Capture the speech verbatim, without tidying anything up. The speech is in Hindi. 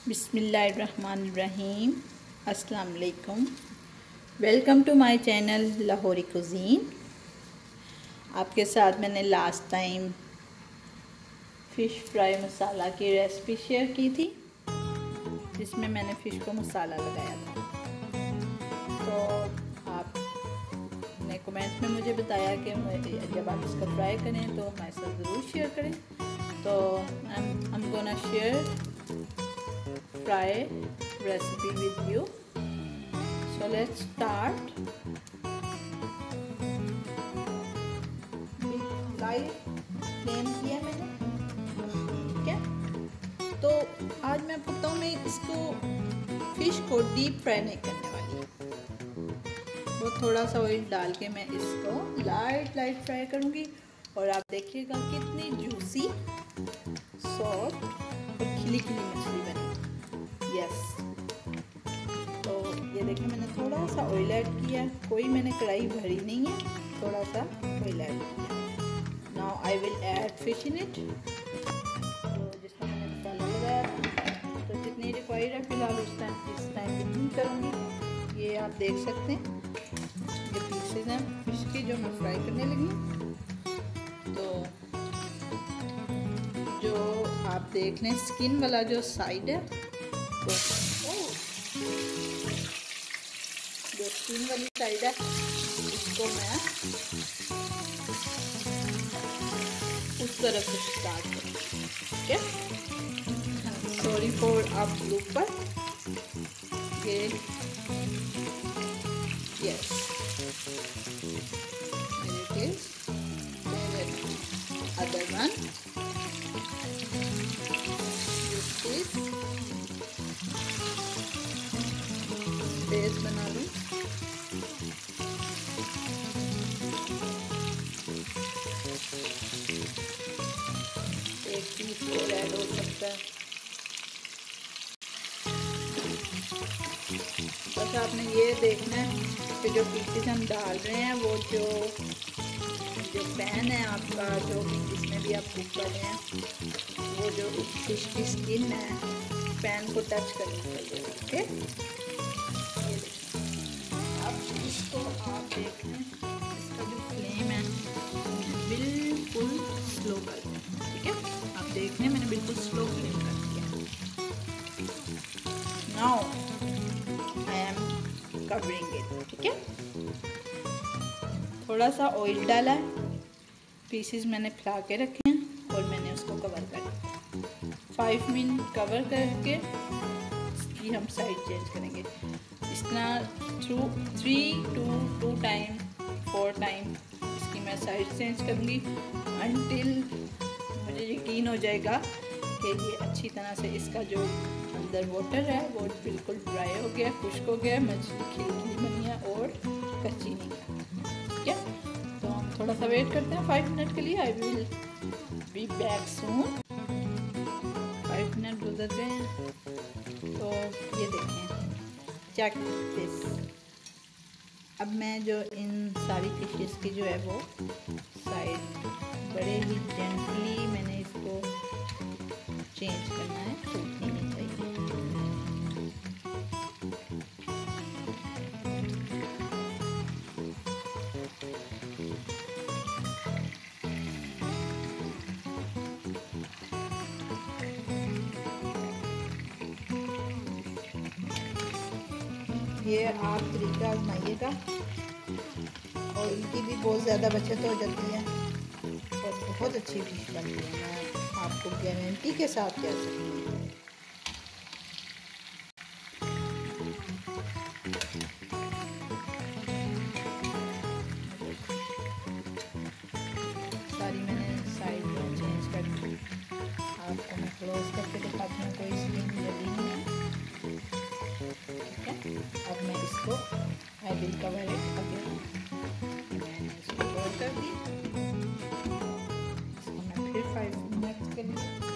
बिस्मिल्लाहिर्रहमानिर्रहीम। अस्सलाम वालेकुम। Welcome to my channel Lahori cuisine. आपके साथ मैंने last time fish fry masala की रेसिपी शेयर की थी, जिसमें मैंने फ़िश को मसाला लगाया था। तो आपने कमेंट में मुझे बताया कि जब आप इसका फ्राई करें तो हमारे साथ ज़रूर शेयर करें। तो I am gonna share fry recipe with you. So let's start. Light flame किया मैंने, ठीक है। तो आज मैं आपको बताऊँ, मैं इसको फिश को डीप फ्राई नहीं करने वाली। वो थोड़ा सा ऑयल डाल के मैं इसको लाइट लाइट फ्राई करूँगी और आप देखिएगा कितनी जूसी, सॉफ्ट और खिली खिली मछली बनी। यस, तो ये देखिए मैंने थोड़ा सा ऑयल ऐड किया, कोई मैंने कढ़ाई भरी नहीं है, थोड़ा सा ऑयल ऐड किया। Now I will add fish in it. तो जिसमें मैंने मसाला लगाया था, तो जितनी रिक्वायर्ड है फिलहाल उस टाइम इस टाइम जितनी करूँगी। ये आप देख सकते हैं, ये पीसेज हैं फिश की जो मैं फ्राई करने लगी। तो जो आप देख लें, स्किन वाला जो साइड है, तो जो स्किन वाली साइड है इसको मैं उस तरफ से स्टार्ट करूँगी, ठीक है। सॉरी फॉर आप ब्लूपर। ये yes, it is other one. Base बना लूँ। एक पीस और ऐड हो सकता है। बस आपने ये देखना है कि जो पीसेस हम डाल रहे हैं, वो जो जो पैन है आपका, जो जिसमें भी आप कुक कर रहे हैं, वो जो फिश की स्किन है पैन को टच करनी चाहिए, ठीक है। अब इसको आप देख लें, इसका जो फ्लेम है बिल्कुल स्लो कर दें, ठीक है। आप देख लें, मैंने बिल्कुल स्लो फ्लेम कर दिया। Now I am covering it, ठीक है। थोड़ा सा ऑयल डाला है, पीसेस मैंने फैला के रखे हैं और मैंने उसको कवर कर दिया। फाइव मिनट कवर करके इसकी हम साइड चेंज करेंगे। इस तरह through three to two time four time इसकी मैं साइड चेंज करूँगी, अनटिल मुझे यकीन हो जाएगा कि ये अच्छी तरह से इसका जो अंदर वाटर है वो बिल्कुल ड्राई हो गया, खुश्क हो गया, मछली खिली खिली बनी है और कच्ची नहीं है, ठीक है। तो हम थोड़ा सा वेट करते हैं फाइव मिनट के लिए। I will be back soon. Five minute गुजर गए हैं, तो ये देखें, चेक दिस। अब मैं जो इन सारी फिशेस की जो है वो साइड बड़े ही जेंटली मैंने इसको चेंज करना है, टूटनी नहीं चाहिए। ये आप तरीका आजमाइएगा और इनकी भी बहुत ज़्यादा बचत हो जाती है और बहुत अच्छी फिश बनती है, मैं आपको गारंटी के साथ कह सकती हूँ। सारी मैंने साइड में चेंज कर दी। आपको मैं क्लोज करके दिखाती हूँ, कोई स्किन जली नहीं है, ठीक है। अब मैं इसको I will cover it again. मैंने इसको कवर कर दी, इसको मैं फिर फाइव मिनट के लिए